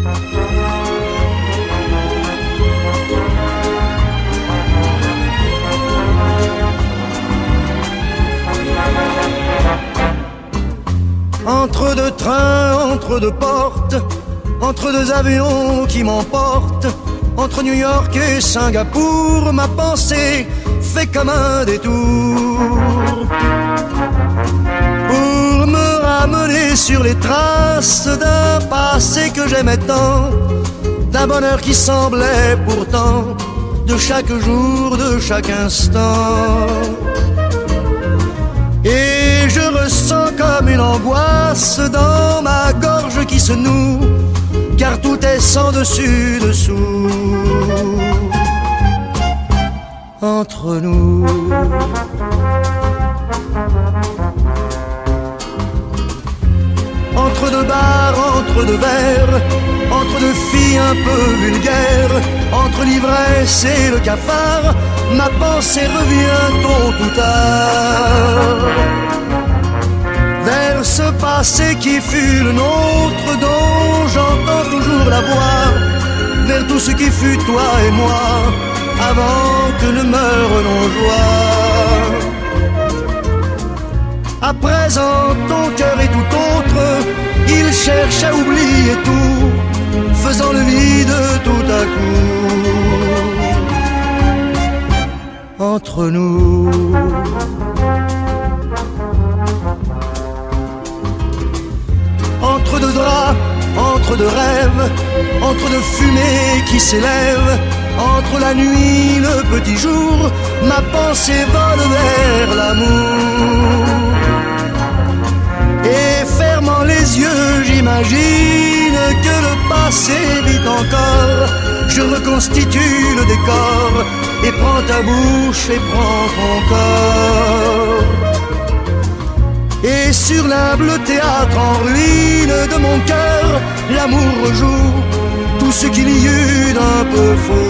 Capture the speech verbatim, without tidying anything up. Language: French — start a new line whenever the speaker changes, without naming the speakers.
Entre deux trains, entre deux portes, entre deux avions qui m'emportent, entre New York et Singapour, ma pensée fait comme un détour pour me ramener sur les traces d'un passé que j'aimais tant, d'un bonheur qui semblait pourtant de chaque jour, de chaque instant. Et je ressens comme une angoisse dans ma gorge qui se noue, car tout est sans dessus dessous entre nous. Entre deux bars, entre deux verres, entre deux filles un peu vulgaires, entre l'ivresse et le cafard, ma pensée revient tôt ou tard vers ce passé qui fut le nôtre, dont j'entends toujours la voix, vers tout ce qui fut toi et moi, avant que ne meure nos joies. À présent ton cœur est tout autre, il cherche à oublier tout, faisant le vide tout à coup entre nous. Entre deux draps, entre deux rêves, entre deux fumées qui s'élèvent, entre la nuit, le petit jour, ma pensée vole vers l'amour. Et fermant les yeux, j'imagine que le passé vit encore. Je reconstitue le décor et prends ta bouche et prends ton corps. Et sur l'humble théâtre en ruine de mon cœur, l'amour rejoue tout ce qu'il y eut d'un peu faux.